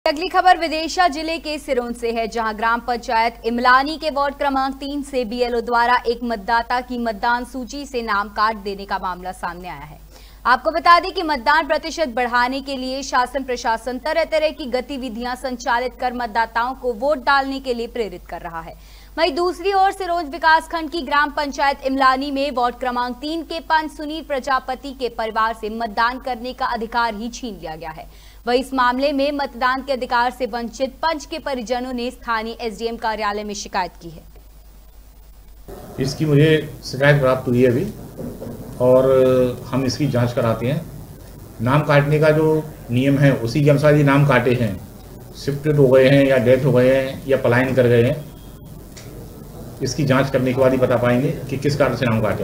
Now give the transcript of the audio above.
अगली खबर विदिशा जिले के सिरोंज से है, जहां ग्राम पंचायत इमलानी के वार्ड क्रमांक 3 से बीएलओ द्वारा एक मतदाता की मतदान सूची से नाम काट देने का मामला सामने आया है। आपको बता दें कि मतदान प्रतिशत बढ़ाने के लिए शासन प्रशासन तरह तरह की गतिविधियां संचालित कर मतदाताओं को वोट डालने के लिए प्रेरित कर रहा है। वहीं दूसरी ओर सिरोंज विकासखंड की ग्राम पंचायत इमलानी में वार्ड क्रमांक 3 के पंच सुनील प्रजापति के परिवार से मतदान करने का अधिकार ही छीन लिया गया है। वहीं इस मामले में मतदान के अधिकार से वंचित पंच के परिजनों ने स्थानीय एसडीएम कार्यालय में शिकायत की है। इसकी मुझे शिकायत प्राप्त हुई है अभी और हम इसकी जांच कराते हैं। नाम काटने का जो नियम है उसी के अनुसार ये नाम काटे हैं, शिफ्टेड हो गए हैं या डेथ हो गए हैं या पलायन कर गए हैं। इसकी जांच करने के बाद ही बता पाएंगे कि किस कारण से नाम काटे।